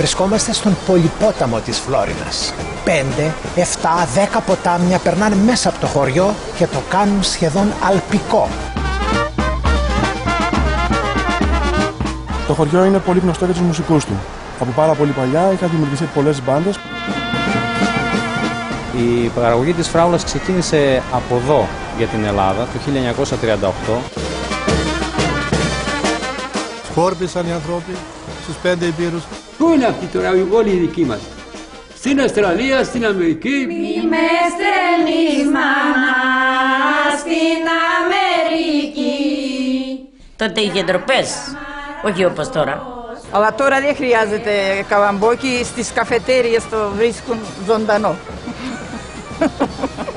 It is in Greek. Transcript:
Βρισκόμαστε στον πολυπόταμο της Φλόρινας. 5, 7, 10 ποτάμια περνάνε μέσα από το χωριό και το κάνουν σχεδόν αλπικό. Το χωριό είναι πολύ γνωστό για τους μουσικούς του. Από πάρα πολύ παλιά είχαν δημιουργηθεί πολλές μπάντες. Η παραγωγή της φράουλας ξεκίνησε από εδώ για την Ελλάδα το 1938. Σκόρπισαν οι άνθρωποι στους 5 υπήρους. Πού είναι αυτοί τώρα όλοι οι δικοί μας? Στην Αυστραλία, στην Αμερική. Μη με στέλνεις μάνα στην Αμερική. Τότε είχε ντροπές, όχι όπως τώρα. Αλλά τώρα δεν χρειάζεται καλαμπόκι, στις καφετέριες το βρίσκουν ζωντανό.